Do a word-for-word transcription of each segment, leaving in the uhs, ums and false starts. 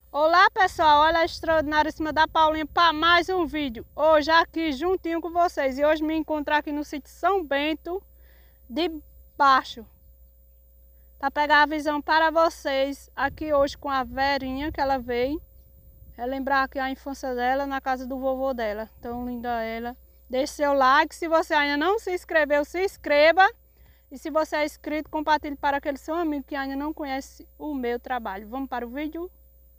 Olá pessoal, olha a extraordinária da Paulinha para mais um vídeo. Hoje aqui juntinho com vocês e hoje me encontrar aqui no sítio São Bento de Baixo para pegar a visão para vocês aqui hoje com a Verinha que ela veio relembrar aqui a infância dela na casa do vovô dela. Tão linda ela. Deixe seu like, se você ainda não se inscreveu, se inscreva. E se você é inscrito, compartilhe para aquele seu amigo que ainda não conhece o meu trabalho. Vamos para o vídeo?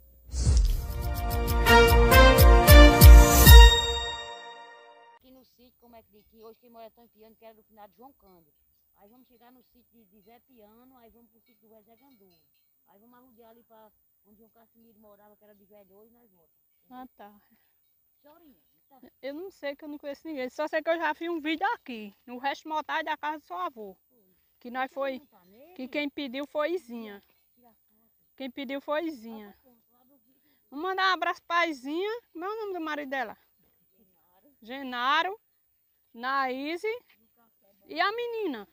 Aqui no sítio, como é que diz, que hoje quem mora tão Piano, que era do finado João Cândido. Aí vamos chegar no sítio de, de Zé Piano, aí vamos pro sítio do Zé Gandu. Aí vamos arrodear ali para onde João Casimiro morava, que era de velho, e nós voltamos. Ah, tá. Chorinha, tá? Eu não sei, que eu não conheço ninguém. Só sei que eu já fiz um vídeo aqui, no resto motar da casa do seu avô. Que nós foi, que quem pediu foi Izinha. Quem pediu foi Izinha. Vamos mandar um abraço para Izinha. Como é o nome do marido dela? Genaro, Naíse e a menina.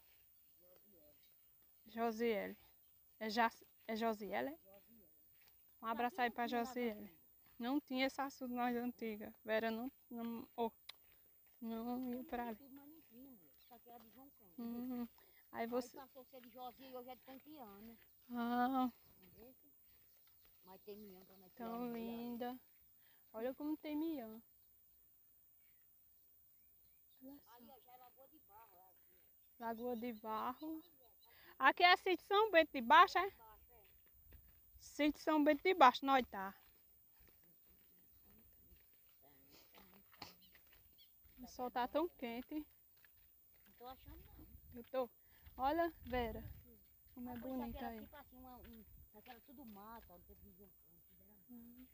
Josiele. É, ja, é Josiele? É? Um abraço aí para Josiele. Não tinha esse assunto mais antiga. Vera não, não, oh, não ia para ali. Uhum. Aí você... Aí passou a ser de Josia e hoje é de Tampiana. Ah, mas tem mião pra nós. tão linda. Olha como tem mião. Ali já é Lagoa de Barro. É aqui. Lagoa de Barro. Aqui é sítio São Bento de Baixo, é? Sítio São Bento de Baixo, nós tá. O sol tá tão quente. Não tô achando não. Eu tô. Olha, Vera, como é bonita aí. Tipo assim, uma, um, aquela tudo mato, ó, tempo de João Cândido. Uhum.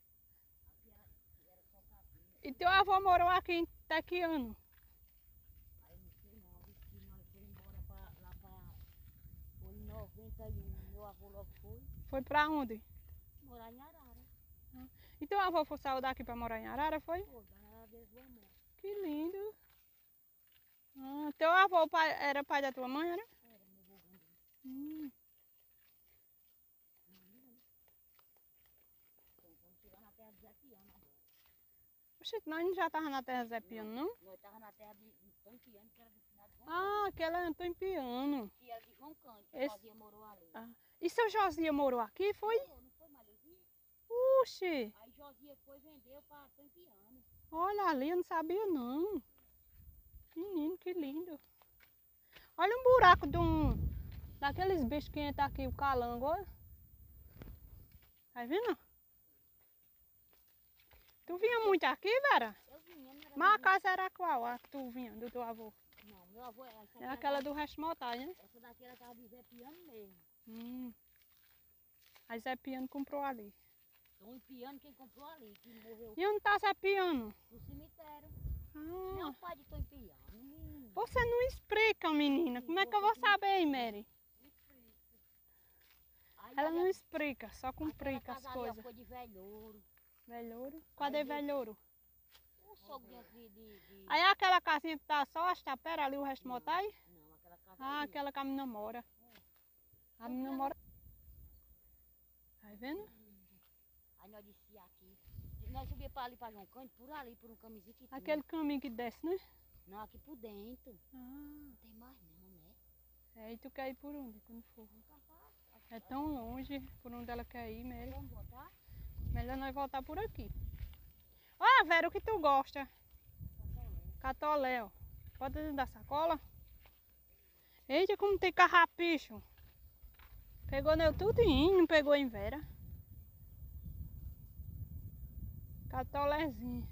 E teu avô morou aqui em que ano? Aí não sei não, disse que nós foi embora pra, lá pra... Foi em noventa e um, meu avô logo foi. Foi pra onde? Morar em Arara. Ah. E teu avô foi saiu daqui pra morar em Arara, foi? Foi, na Arara desde o amor. Que lindo. Ah, teu avô pai, era pai da tua mãe, era? Era, meu avô grande. Hum. Então, vamos chegar na terra de Zé Piano agora. Oxe, nós já tava na terra Zé Piano, não? Nós tava na terra de, de Tampiano, que era do finado João Ah, aquela é Antônio Piano. que era de João Cândido, que Esse... Josia morou ali. Ah. E seu Josia morou aqui, foi? Morou, não foi, Malezinha? Oxe, Aí Josia foi e vendeu para Tampiano. olha ali, eu não sabia não. Menino, que lindo. Olha um buraco de um... daqueles bichos que entram aqui, o calango, olha. Tá vendo? Tu vinha muito aqui, Vera? Eu vinha, não era... Mas a casa era qual? A que tu vinha, do teu avô? Não, meu avô... Essa Era aquela do resto motar, né? Essa daqui era casa de Zé Piano mesmo. Hum. Aí Zé Piano comprou ali. Então, o Piano quem comprou ali, que morreu E onde tá Zé Piano? no cemitério. Ah. Não é o pai de Tom Piano, menino. Você não explica, menina. Como é que eu vou saber, Mary? Aí, Ela aí, não explica, só aquela complica as casa ali, ó, coisas. foi de velhouro. Velhouro? Cadê Aí, velhouro? Um sogrinho de, de, de... Aí aquela casinha que tá só as taperas ali, o resto Não, motar aí? não, aquela casa Ah, ali. aquela que a menina mora. A menina mora. Tá vendo? Aí nós descia aqui. Nós subíamos para ali para João Cândido, por ali, por um caminhozinho que tinha. Aquele caminho que desce, né? Não, aqui por dentro. Ah. Não tem mais não, né? É, e tu quer ir por onde quando for? Nunca faço. É tão longe por onde ela quer ir, Mary. Vamos voltar? Melhor nós voltar por aqui. Olha, Vera, o que tu gosta? Catolé, ó. Pode dentro da sacola? Eita, como tem carrapicho. Pegou nele tudinho, não pegou em Vera. Catolézinho.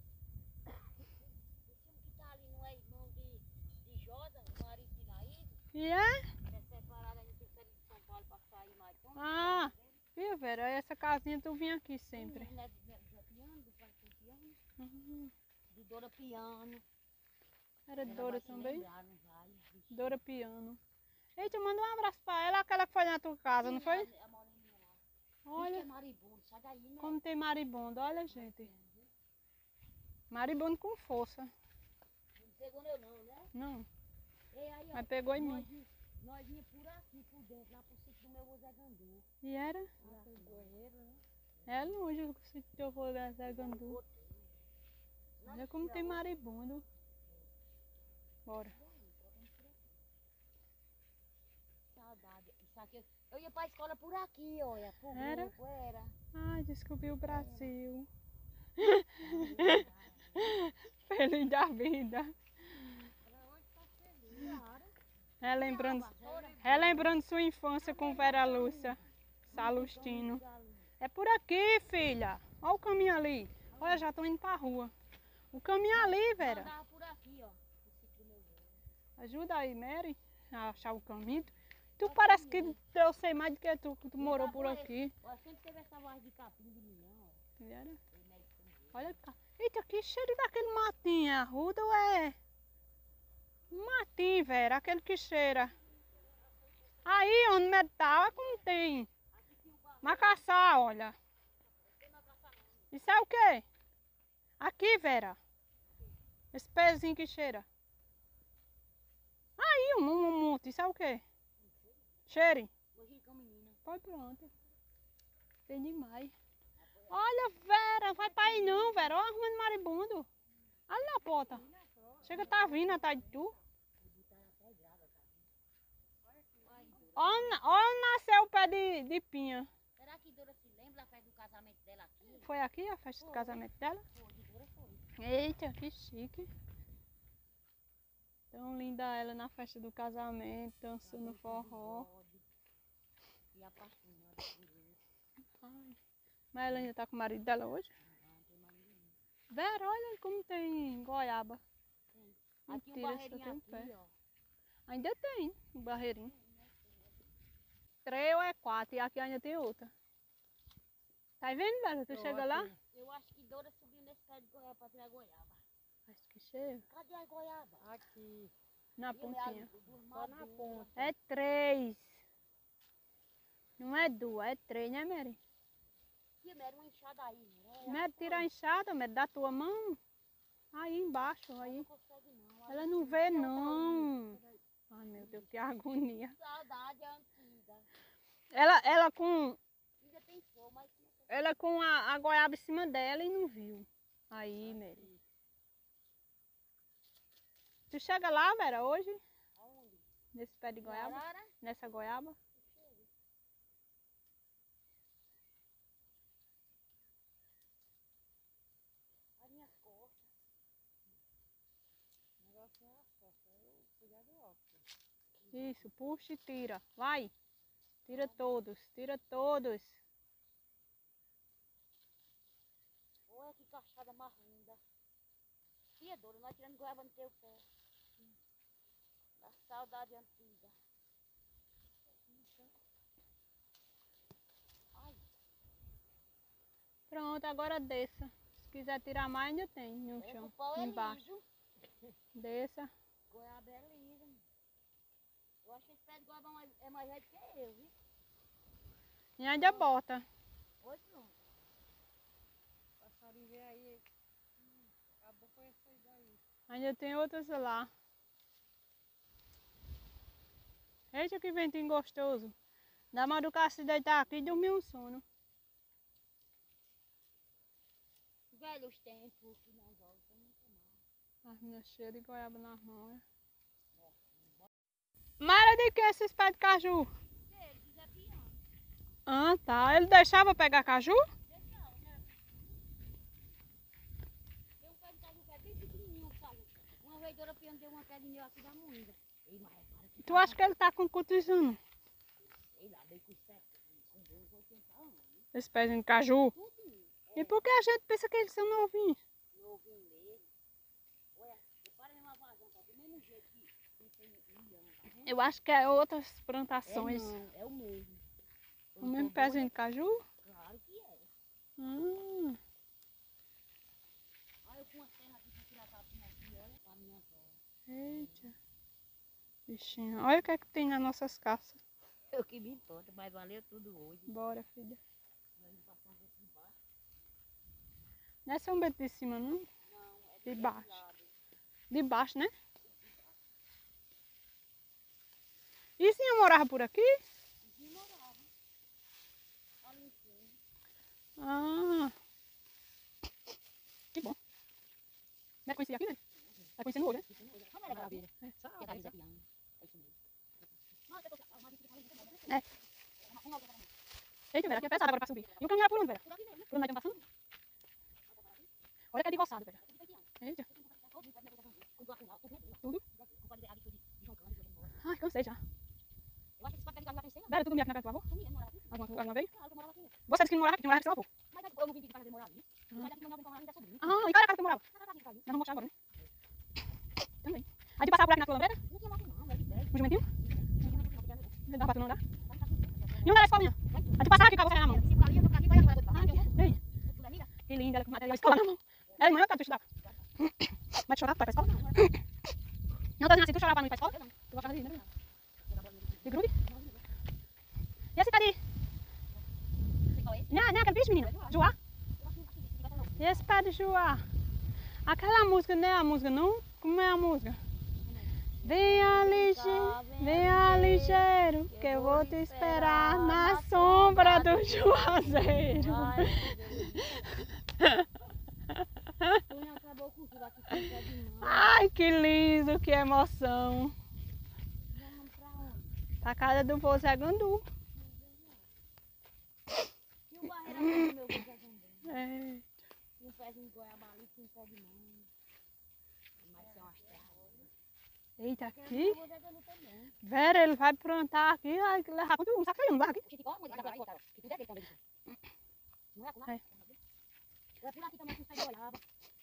O time que tá ali não é irmão de, de Joda, o marido de Naído? E é? É separado, a gente tem que sair de São Paulo para sair mais tão. Ah, viu, Vera? Essa casinha tu vinha aqui sempre. Não é do Zé Piano, do pai do Piano? Uhum. De Dora Piano. Era Ela Dora vai se também? lembrar, não vai? Dora Piano. Eita, manda um abraço pra ela, aquela que foi na tua casa, não foi? A, a moreninha lá. Olha Diz que é maribundo, sai daí, né? como tem maribondo, olha, gente. Maribondo com força. Não pegou eu não, né? Não, E aí, ó, mas pegou em nós, mim. vi- nós vinha por aqui, por dentro, lá pro sítio do meu Zé Gandu. E era? Lá tem banheiro, né? É longe o sítio que eu vou da Zé Gandu. Olha como tem maribundo. Bora. Saudade. Isso aqui, eu ia pra escola por aqui, olha. Por Era? grupo, era. Ai, descobri o Brasil. Feliz da vida. Relembrando, relembrando sua infância com Vera Lúcia Salustino. É por aqui, filha. Olha o caminho ali. Olha, já tô indo pra rua. O caminho ali, Vera. Andava por aqui, ó. Ajuda aí, Mary, a achar o caminho. Tu parece que eu sei mais do que tu, que tu morou por aqui. Ó, sempre teve essa voz de capim de milhão, ó. Era? Olha cá. Eita, que cheiro daquele matinho. É arruda ou é? Matinho, Vera, aquele que cheira. Aí, onde metal é como tem. Macaçá, olha. Isso é o quê? Aqui, Vera. Esse pezinho que cheira. Aí, um, um, um monte. Isso é o quê? Cheire. Pode, pronto. Tem demais. Olha, Vera, vai pra aí não, Vera. Olha arrumando maribundo. Olha na porta. Chega, tá vindo atrás de tu. Olha, olha nasceu o pé de, de pinha. Será que Dora se lembra da festa do casamento dela aqui? Foi aqui a festa do casamento dela? Foi, Dora foi. Eita, que chique. Tão linda ela na festa do casamento, dançando forró. E apaixonada por ele. Ai. Mas ela ainda tá com o marido dela hoje? Não, tem mais ninguém. Vera, olha como tem goiaba. Tem. Aqui um Mentira, só barreirinho tem um aqui, pé. ó. Ainda tem um barreirinho. Três ou é quatro e aqui ainda tem outra. Tá vendo, Vera? Tu Tô chega lá? aqui. Eu acho que Dora subiu nesse pé de goiaba pra tirar goiaba. Acho que chega. Cadê a goiaba? Aqui, Na E pontinha. as duas só na maduras. ponta. É três. Não é duas, é três, né, Mary? Tia, Mary, uma enxada aí, né? Mary, tira a enxada, Mary, da tua mão. Aí embaixo, Ela aí. não consegue não. Ela não vê, não. Ai, meu Deus, que agonia. Saudade é antiga. Ela, ela com, Ainda tem fogo, mas... ela com a, a goiaba em cima dela e não viu. Aí, Mary. Tu chega lá, Vera, hoje? Aonde? Nesse pé de goiaba? Arara? Nessa goiaba? As minhas costas. O negócio é as costas. Eu cuidar do óculos. Isso, puxa e tira. Vai. Tira todos, tira todos. Olha que cachada mais linda. Tia Dora, nós tirando goiaba no teu pé. Da saudade antiga. Ai, Pronto, agora desça. Se quiser tirar mais, ainda tem no é, chão, o pau é embaixo. liso. Desça. Goiaba é lisa. Eu acho que esse pé de goiaba é mais, é mais velho que eu, viu? E ainda bota. Oi, pronto. Passarinho vê aí. Hum, acabou com essa daí. Ainda tem outras lá. Eita, que ventinho gostoso. Dá madrugada se deitar aqui e dormir um sono. Velhos tempos que não voltam nunca mais. As minhas cheias de goiaba nas mãos. É. Mara, de que esses pés de caju? Ele quiser piano. Ah, tá. Ele deixava pegar caju? Deixa, né? Tem um pé de caju que é bem pequenininho, sabe? Uma vez Dora Piano deu uma pedrinha aqui da moinga. Ei, mas para que Tu acha que ele tá com quantos anos? Sei lá, bem com sete, com dois, oitenta anos. Esse pezinho de caju? Tudinho. E por que a gente pensa que eles são novinhos? Novinho mesmo. Olha, repara numa vazão, tá do mesmo jeito que que tem milhão, tá vendo? Eu acho que é outras É plantações. não, é o mesmo. O mesmo pezinho de caju? Claro que é. Ah, Olha eu com uma terra aqui pra tirar capim aqui, olha, pra minha avó. eita. Bichinho. Olha o que é que tem nas nossas caças. Eu que me importa, mas valeu tudo hoje. Bora, filha. Nós vamos passar um pouco de baixo. Não é São Bento de cima, não? Não, é De do baixo. lado. De baixo, né? E sim, eu morava por aqui? E morava. Ali em cima. Ah, Eita, Vera, aqui é pesado agora pra subir. E o caminho era por onde, Vera? Por onde nós estamos passando? Olha que é de roçado, Vera. Eita. Tudo? Ai, cansei já. Vera, tu dormia aqui na casa do avô? Alguma, alguma vez? Você disse que não morava aqui, que não morava com seu avô. Ah, e qual era a casa que eu morava? Nós vamos mostrar agora, né? Também. A gente passava por aqui na tua lambreta? Um jumentinho? Não dá pra tu não andar? E onde era a escolinha? A gente passava aqui com a bolsa na mão. Ei, que linda, ela com material escolar na mão. Ela, mãe, eu quero tu estudar. Vai te chorar, tu vai pra escola? Não, tá dizendo assim, tu chorava pra não ir pra escola? Tu gostava de ir, né? De grude? E esse tá de... Não, não, aquele bicho, menina. Joá? E esse pé de Joá? Aquela música não é a música, não? Como é a música? Venha ligeiro, venha ligeiro, que eu vou te esperar na sombra do juazeiro. Ai, que lindo, que emoção. Pra casa do vô Zé Gandu. É. Um pezinho de goiaba ali, um pé de manga. Mas são as terras. Eita, aqui. Vera, ele vai plantar aqui, vai levar contigo, não sabe que ele não vai aqui. É. É por aqui também que sai de goiaba.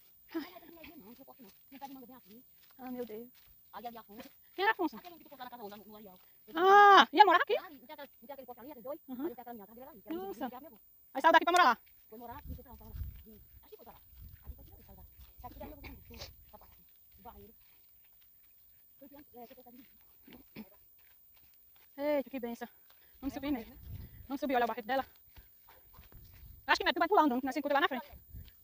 Ah, meu Deus. Quem era Afonso? Ah, ia morar aqui? Uhum. Nossa. Aí saiu daqui pra morar lá. Foi morar aqui, foi pra lá. Acho que foi pra lá. Acho que foi pra lá. Aqui daí eu vou barreiro. Eita, que benção. Vamos subir mesmo. Vamos subir, olha o barreto dela. Acho que tu vai pular andando, que nós se encontra lá na frente.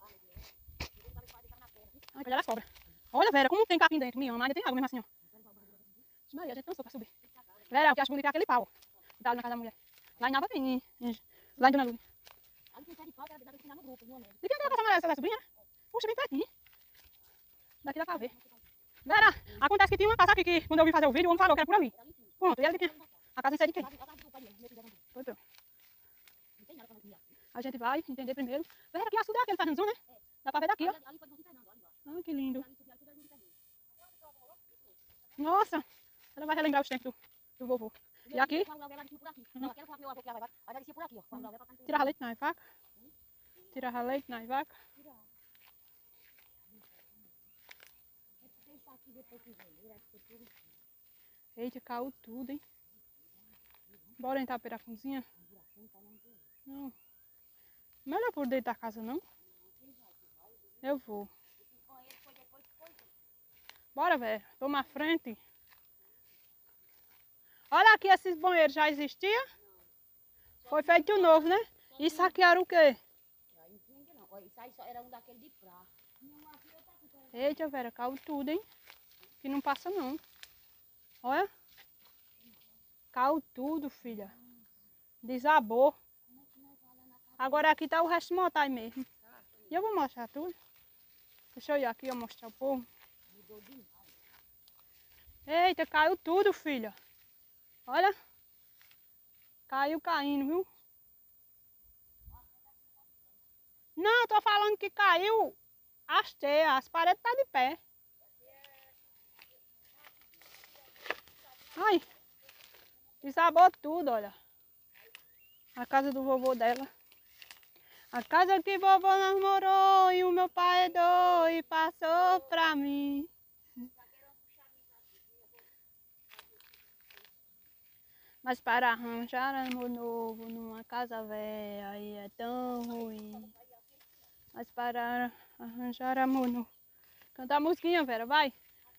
Ai, olha as cobras. Olha, Vera, como tem capim dentro, me ama. Ainda tem água mesmo assim, ó. Maria, a gente cansou pra subir. Vera, o que acho bonito é aquele pau. Que tá ali na casa da mulher. Lá em Nova tem, lá em Dona Lúcia. De quem é aquela casa amarela? Você vai subir, né? Puxa, bem pertinho. Daqui dá pra ver. Vera, acontece que tinha uma casa aqui que, quando eu vim fazer o vídeo, o homem falou que era por ali. Pronto, e ela de quem? A casa não sei de quem. Foi pronto. A gente vai entender primeiro. Vera, que açude é aquele fazendo zoom, né? Dá pra ver daqui, ó. Ah, que lindo. Nossa, ela vai relembrar os tempos do, do vovô. E aqui? Uhum. Tirava leite nas vacas. Tirava leite nas vacas. Eita, caiu tudo, hein? Bora entrar pela cozinha? Não. Melhor por dentro da casa, não? Eu vou. Bora, velho. Toma a frente. Olha aqui, esses banheiros já existiam? Foi feito novo, né? Isso aqui era o quê? Isso aí só era um daquele de prata. Eita, Vera, caiu tudo, hein? Que não passa, não. Olha. Caiu tudo, filha. Desabou. Agora aqui tá o resto de montar mesmo. E eu vou mostrar tudo. Deixa eu ir aqui, eu mostrar o povo. Eita, caiu tudo, filha. Olha. Caiu caindo, viu? Não, tô falando que caiu as teias, as paredes tá de pé. Ai. Desabou tudo, olha. A casa do vovô dela. A casa que vovô namorou e o meu pai herdou e passou pra mim. Mas para arranjar amor novo numa casa velha aí é tão ruim. Mas para arranjar amor novo. Canta a musiquinha, Vera, vai.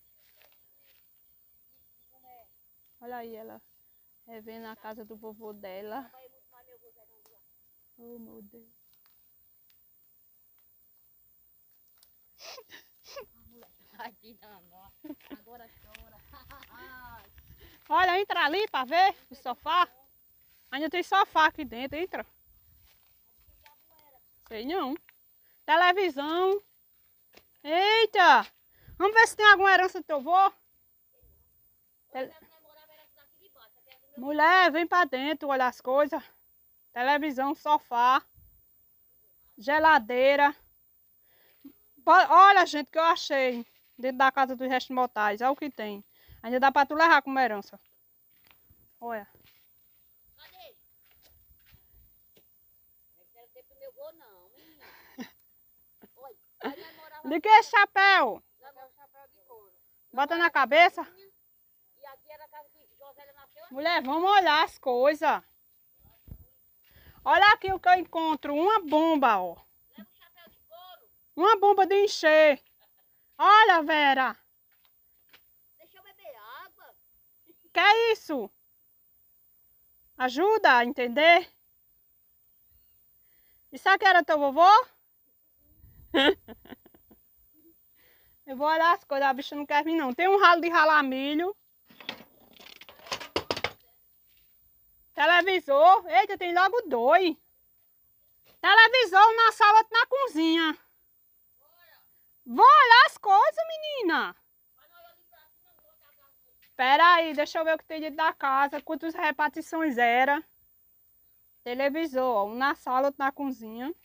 Olha aí ela revendo a casa do vovô dela. Oh, meu Deus. Agora chora. Olha, entra ali para ver o sofá. Ainda tem sofá aqui dentro, entra. Sei não. Televisão. Eita! Vamos ver se tem alguma herança do teu vô. Tele... Mulher, vem para dentro, olha as coisas. televisão, sofá, geladeira. Olha, gente, que eu achei dentro da casa dos restos mortais. Olha o que tem. Ainda dá pra tu levar como herança. Olha. Cadê? Não quero ter pro meu vô, não, menina. Olha, aí nós morava... De que esse chapéu? É o chapéu de couro. Bota na cabeça. E aqui era a casa que Josélia nasceu. Mulher, vamos olhar as coisas. Olha aqui o que eu encontro. Uma bomba, ó. Leva o chapéu de couro. Uma bomba de encher. Olha, Vera. Deixa eu beber água. Que é isso? Ajuda a entender? Isso aqui era teu vovô? Eu vou olhar as coisas. A bicha não quer vir, não. Tem um ralo de ralar milho. Televisor. Eita, tem logo dois. Televisor, um na sala, outro na cozinha. Vou olhar as coisas, menina. Espera aí, deixa eu ver o que tem dentro da casa. Quantas repartições era. Televisor, um na sala, outro na cozinha.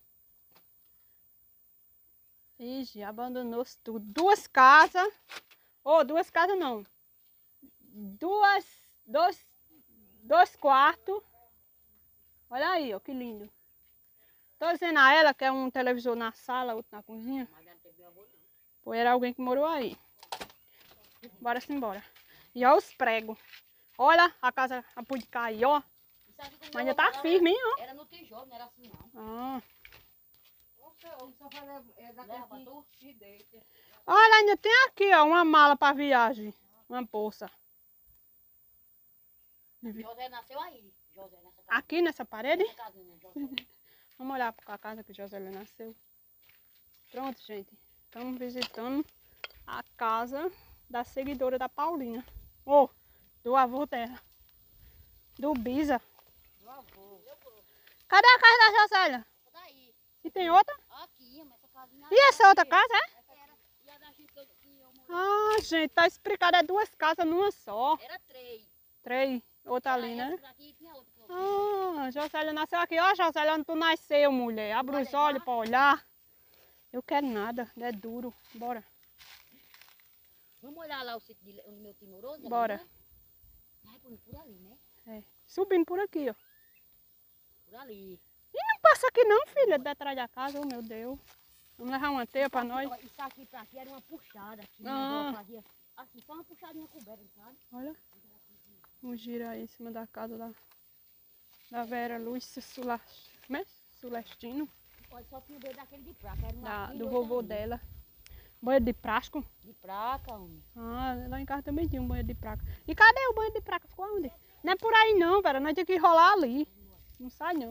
Ixi, abandonou-se tudo. Duas casas. Oh, duas casas não. Duas, dois, dois quartos. Olha aí, ó, que lindo. Tô dizendo a ela que é um televisor na sala, outro na cozinha. Pois era alguém que morou aí. Bora se embora. E olha os pregos. Olha a casa a pode cair, ó. Mas ainda tá firme, hein, ó. Era no tijolo, não era assim não. Ah. O sofá é daquele que deita. Olha, ainda tem aqui, ó, uma mala para viagem. Uma bolsa. José nasceu aí. José nessa casa. Aqui nessa parede? Nessa casinha, José. Vamos olhar para a casa que José nasceu. Pronto, gente. Estamos visitando a casa da seguidora da Paulinha. Oh, do avô dela. Do Bisa. Meu avô. Cadê a casa da Josélia? Daí. E tem outra? Aqui, mas essa casinha... E essa outra casa, é? Essa era. E a da gente que eu, que eu morei. Ah, gente, tá explicado. É duas casas numa só. Era três. Três. Outra ali, Essa né? daqui tinha outra que eu vi. Ah, Josélia nasceu aqui. Ó, Josélia, onde tu nasceu, mulher. Abre os olhos para olhar. Eu quero nada. É duro. Bora. Vamos olhar lá o sítio de, onde meu tio morou? Zé? Bora. Vai por, por ali, né? É. Subindo por aqui, ó. Por ali. E não passa aqui não, filha, de atrás da casa. Oh, meu Deus. Vamos levar uma teia para nós. Ó, isso aqui pra aqui era uma puxada. Aqui, Ah. né? Fazia assim, só uma puxadinha coberta, sabe? Olha. Vamos girar aí em cima da casa da, da Vera Lúcia Sula, né? Sulestino. Olha, só tinha o banheiro daquele de placa. Era uma Da, aqui e do outra vovô ali. dela. Banheiro de plástico. De placa, homem. Ah, lá em casa também tinha um banheiro de praca. E cadê o banheiro de praca? Ficou onde? Não é por aí não, Vera. Nós temos que rolar ali. Não sai não.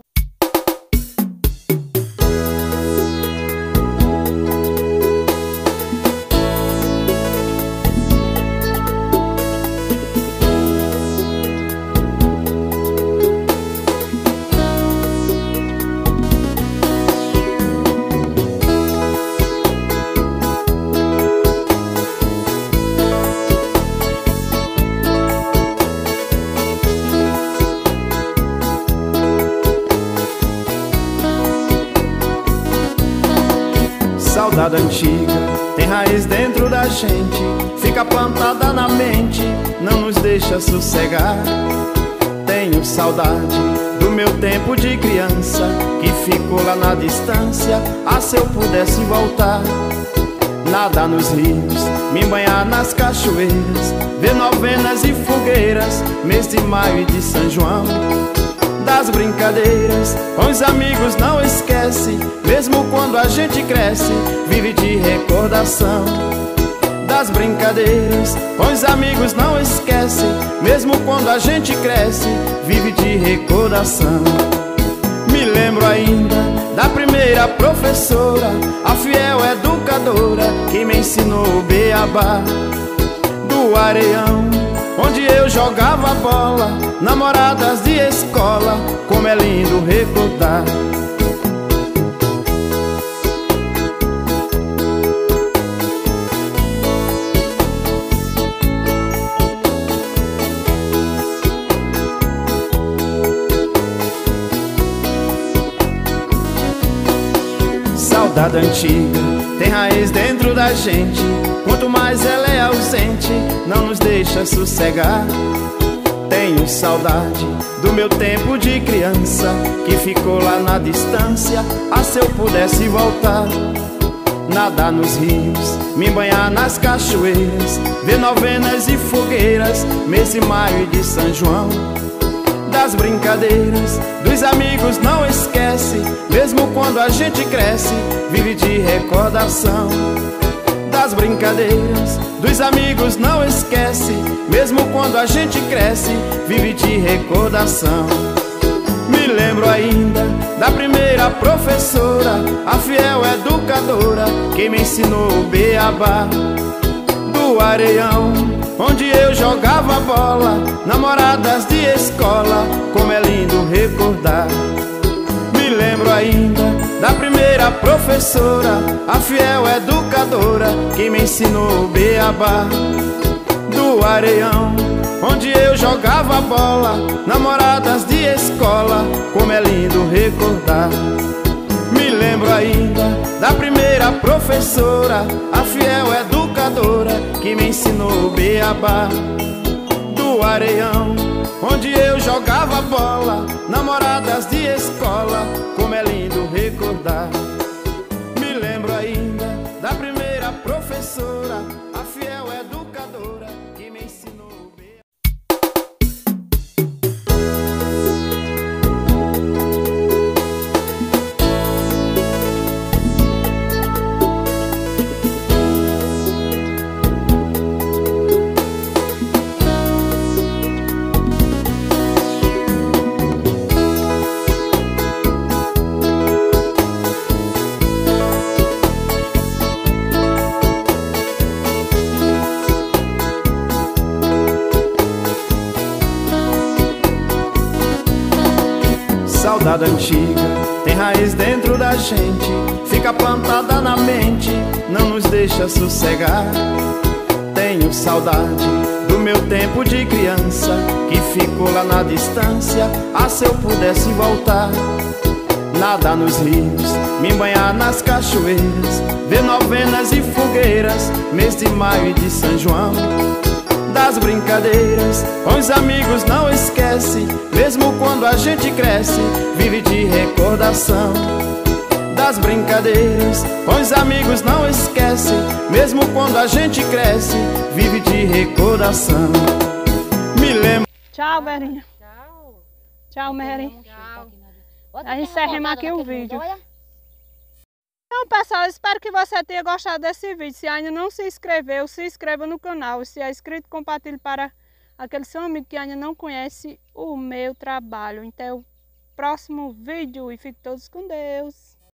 Saudade antiga tem raiz dentro da gente, fica plantada na mente, não nos deixa sossegar. Tenho saudade do meu tempo de criança, que ficou lá na distância. Ah, se eu pudesse voltar, nadar nos rios, me banhar nas cachoeiras, ver novenas e fogueiras, mês de maio e de São João. Das brincadeiras com os amigos não esquece, mesmo quando a gente cresce, vive de recordação. Das brincadeiras com os amigos não esquece, mesmo quando a gente cresce, vive de recordação. Me lembro ainda da primeira professora, a fiel educadora, que me ensinou o beabá. Do areião onde eu jogava bola, namoradas de escola, como é lindo recordar. Saudade antiga tem raiz dentro da gente. Quanto mais ela é ausente, não nos deixa sossegar. Tenho saudade do meu tempo de criança, que ficou lá na distância. Ah, se eu pudesse voltar, nadar nos rios, me banhar nas cachoeiras, ver novenas e fogueiras, mês de maio e de São João. Das brincadeiras, dos amigos não esquece, mesmo quando a gente cresce, vive de recordação. Das brincadeiras, dos amigos não esquece, mesmo quando a gente cresce, vive de recordação. Me lembro ainda da primeira professora, a fiel educadora, que me ensinou o beabá. Do areião, onde eu jogava bola, namoradas de escola, como é lindo recordar. Me lembro ainda da primeira professora, a fiel educadora, que me ensinou o beabá. Do areião, onde eu jogava bola, namoradas de escola, como é lindo recordar. Me lembro ainda da primeira professora, a fiel educadora, que me ensinou o beabá. Do areião, onde eu jogava bola, namoradas de escola, como é lindo recordar. Me lembro ainda da primeira professora, a fiel educadora, que me ensinou o beabá. Saudade antiga tem raiz dentro da gente, fica plantada na mente, não nos deixa sossegar. Tenho saudade do meu tempo de criança, que ficou lá na distância. Ah, se eu pudesse voltar, nadar nos rios, me banhar nas cachoeiras, ver novenas e fogueiras, mês de maio e de São João. Das brincadeiras, com os amigos não esquece, mesmo quando a gente cresce, vive de recordação. Das brincadeiras, com os amigos não esquece, mesmo quando a gente cresce, vive de recordação. Me lembro. Tchau, Verinha. Tchau. Tchau, Mary. Tchau. Aí encerramos aqui o vídeo. Então, pessoal, espero que você tenha gostado desse vídeo. Se ainda não se inscreveu, se inscreva no canal. Se é inscrito, compartilhe para aquele seu amigo que ainda não conhece o meu trabalho. Até o próximo vídeo e fiquem todos com Deus.